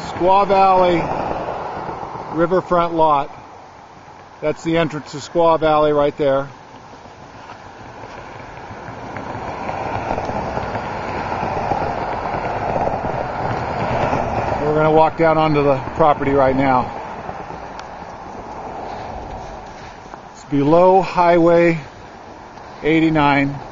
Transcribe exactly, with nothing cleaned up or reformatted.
Squaw Valley riverfront lot. That's the entrance to Squaw Valley right there. We're going to walk down onto the property right now. It's below Highway eighty-nine.